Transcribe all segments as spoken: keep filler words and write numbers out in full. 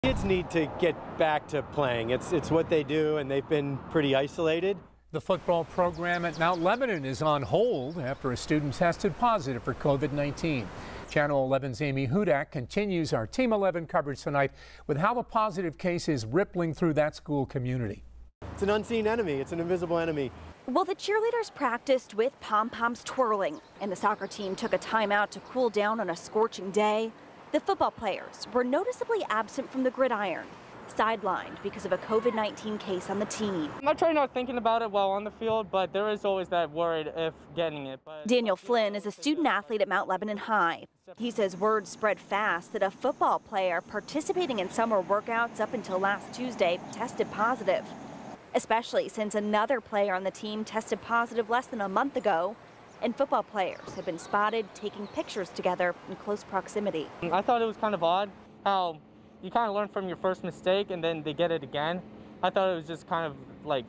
Kids need to get back to playing. It's, it's what they do, and they've been pretty isolated. The football program at Mount Lebanon is on hold after a student tested positive for COVID nineteen. Channel eleven's Amy Hudak continues our Team eleven coverage tonight with how the positive case is rippling through that school community. It's an unseen enemy. It's an invisible enemy. Well, the cheerleaders practiced with pom-poms twirling, and the soccer team took a timeout to cool down on a scorching day. The football players were noticeably absent from the gridiron, sidelined because of a COVID nineteen case on the team. I try not thinking about it while on the field, but there is always that worried if getting it. But Daniel Flynn is a student athlete at Mount Lebanon High. He says word spread fast that a football player participating in summer workouts up until last Tuesday tested positive, especially since another player on the team tested positive less than a month ago, and football players have been spotted taking pictures together in close proximity. I thought it was kind of odd how you kind of learn from your first mistake and then they get it again. I thought it was just kind of like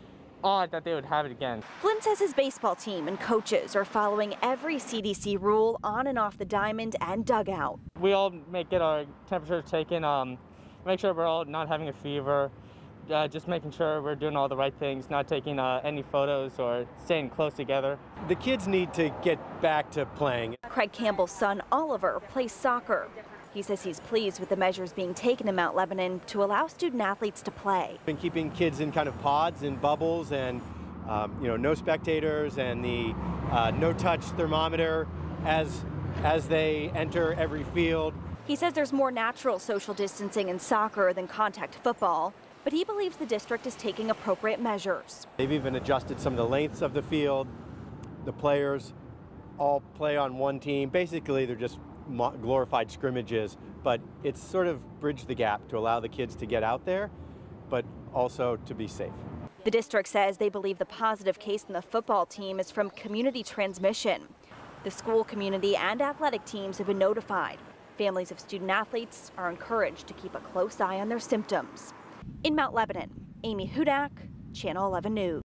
odd that they would have it again. Flynn says his baseball team and coaches are following every C D C rule on and off the diamond and dugout. We all make get our temperature taken, um, make sure we're all not having a fever, uh, just making sure we're doing all the right things, not taking uh, any photos or staying close together. The kids need to get back to playing. Craig Campbell's son Oliver plays soccer. He says he's pleased with the measures being taken in Mount Lebanon to allow student athletes to play. Been keeping kids in kind of pods and bubbles, and um, you know, no spectators, and the uh, no-touch thermometer as as they enter every field. He says there's more natural social distancing in soccer than contact football, but he believes the district is taking appropriate measures. They've even adjusted some of the lengths of the field. The players all play on one team. Basically, they're just glorified scrimmages, but it's sort of bridged the gap to allow the kids to get out there, but also to be safe. The district says they believe the positive case in the football team is from community transmission. The school community and athletic teams have been notified. Families of student athletes are encouraged to keep a close eye on their symptoms. In Mount Lebanon, Amy Hudak, Channel eleven News.